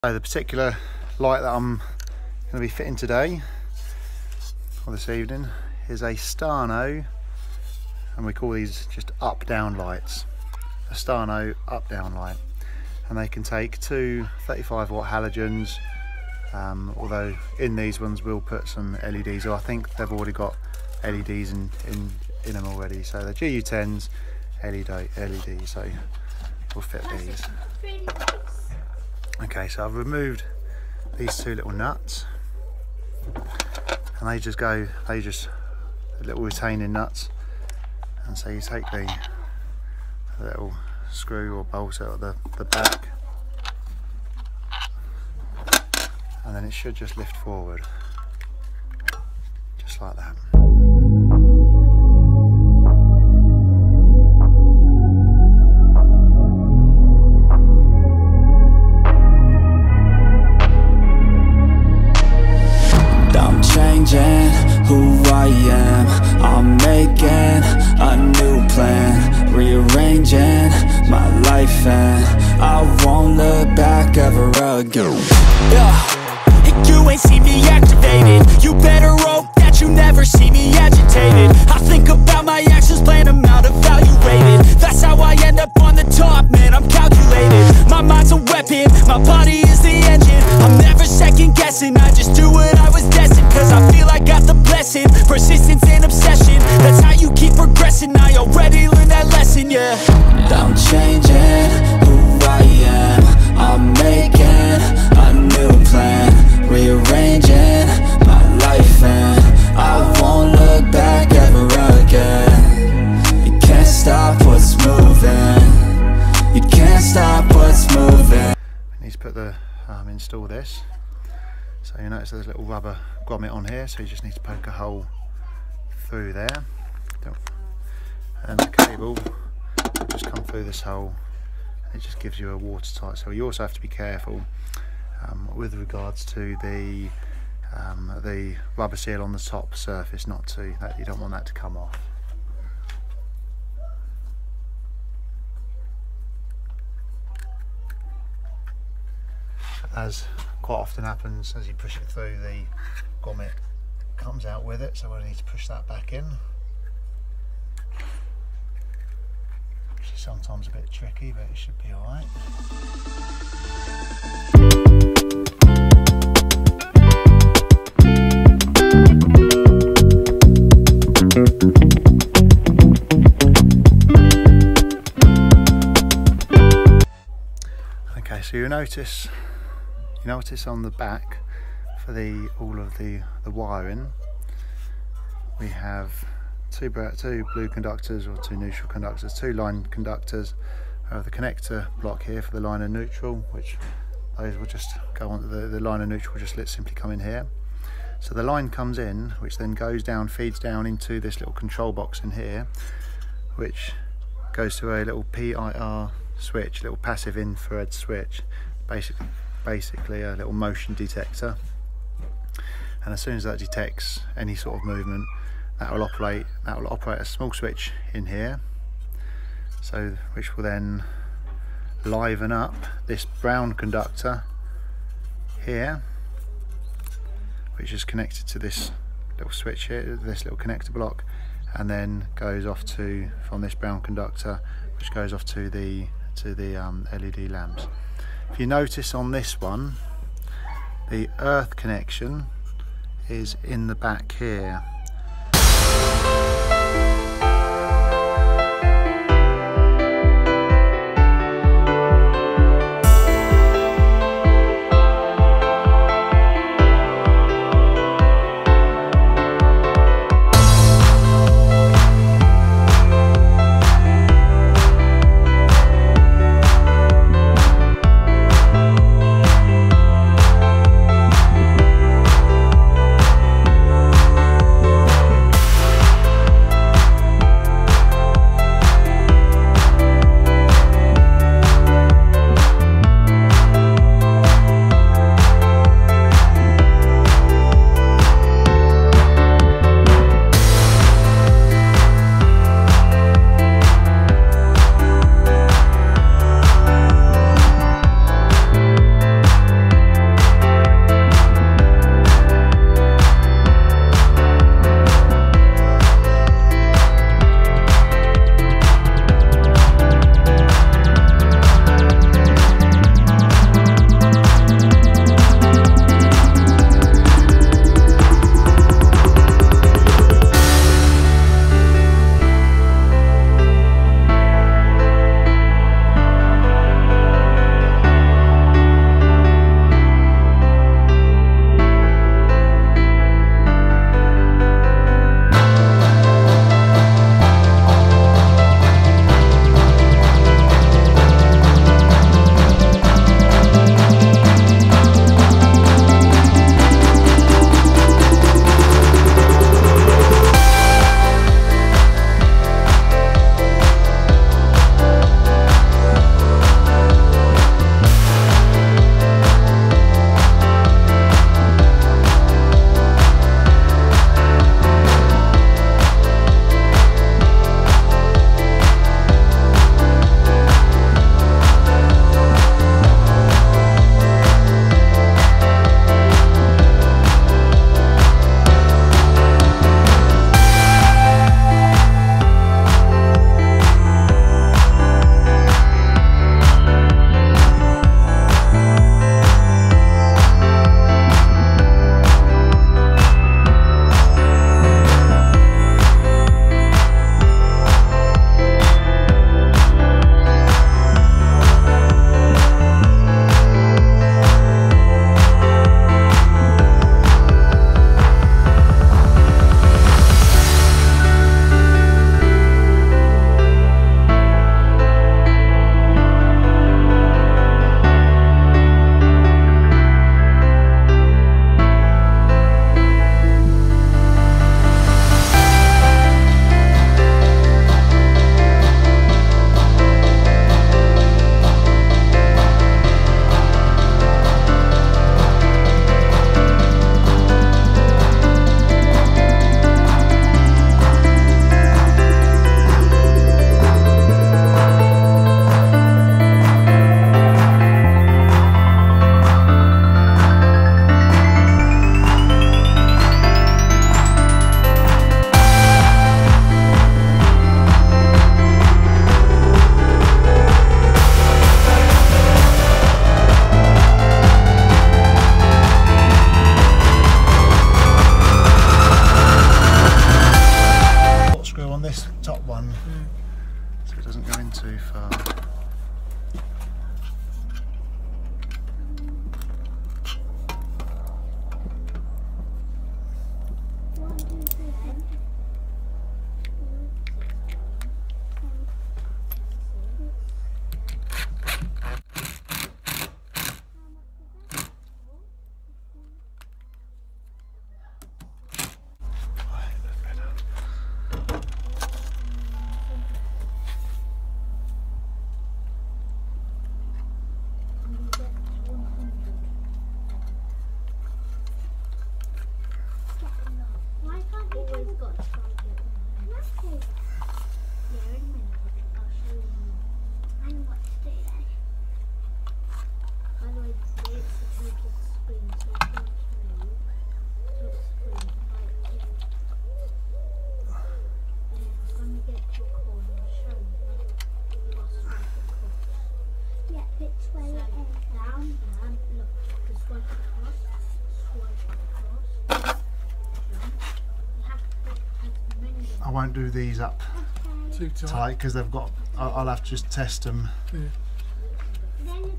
So the particular light that I'm going to be fitting today, or this evening, is a Stano, and we call these just up-down lights. A Stano up-down light, and they can take two 35-watt halogens, although in these ones we'll put some LEDs, or I think they've already got LEDs in them already. So the GU10s LED, so we'll fit these. Okay, so I've removed these two little nuts, and they just little retaining nuts. And so you take the little screw or bolt out of the back, and then it should just lift forward, just like that. Who I am, I'm making a new plan, rearranging my life, and I won't look back ever again. And you ain't see me activated, you better hope that you never see me agitated. I think about my actions, plan them out, evaluated. That's how I end up on the top, man, I'm calculated. My mind's a weapon, my body is the engine. I'm never second guessing, I just do what I was destined. Cause I feel I got the blessing, persistence and obsession. That's how you keep progressing, I already learned that lesson, yeah. I'm changing who I am, I'm making a new plan, rearranging my life, and I won't look back ever again. You can't stop what's moving, you can't stop what's moving. I need to put the install this. So you notice there's a little rubber grommet on here, so you just need to poke a hole through there, and the cable will just come through this hole, and it just gives you a watertight. So you also have to be careful with regards to the rubber seal on the top surface, you don't want that to come off. As quite often happens, as you push it through, the grommet comes out with it, so we'll need to push that back in, which is sometimes a bit tricky, but it should be alright. Okay, so you notice on the back for all of the wiring, we have two blue conductors, or two neutral conductors, two line conductors. We have the connector block here for the line and neutral, which those will just go on, the line and neutral will just simply come in here. So the line comes in, which then goes down, feeds down into this little control box in here, which goes to a little PIR switch, little passive infrared switch, basically a little motion detector. And as soon as that detects any sort of movement, that will operate a small switch in here, so which will then liven up this brown conductor here, which is connected to this little switch here, this little connector block, and then goes off from this brown conductor, which goes off to the LED lamps. If you notice on this one, the earth connection is in the back here. won't do these up Too tight. tight because they've got. I'll have to just test them. Yeah.